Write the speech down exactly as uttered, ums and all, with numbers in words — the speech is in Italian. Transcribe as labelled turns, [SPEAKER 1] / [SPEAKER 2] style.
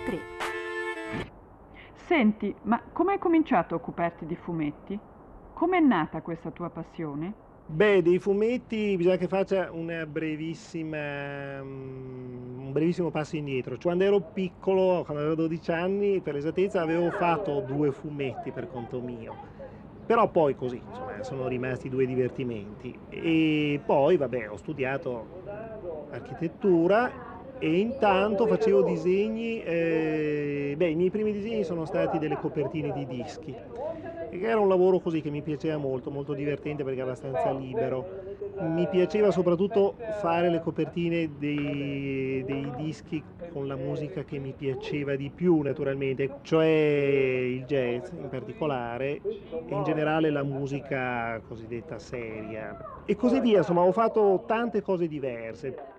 [SPEAKER 1] tre.
[SPEAKER 2] Senti, ma come hai cominciato a occuparti di fumetti? Com'è nata questa tua passione?
[SPEAKER 3] Beh, dei fumetti bisogna che faccia una brevissima, mm, un brevissimo passo indietro. Quando ero piccolo, quando avevo dodici anni, per l'esattezza, avevo fatto due fumetti per conto mio. Però poi così, insomma, sono rimasti due divertimenti. E poi, vabbè, ho studiato architettura e intanto facevo disegni, eh, beh, i miei primi disegni sono stati delle copertine di dischi, che era un lavoro così che mi piaceva molto, molto divertente perché è abbastanza libero. Mi piaceva soprattutto fare le copertine dei, dei dischi con la musica che mi piaceva di più, naturalmente, cioè il jazz in particolare e in generale la musica cosiddetta seria. E così via, insomma, ho fatto tante cose diverse.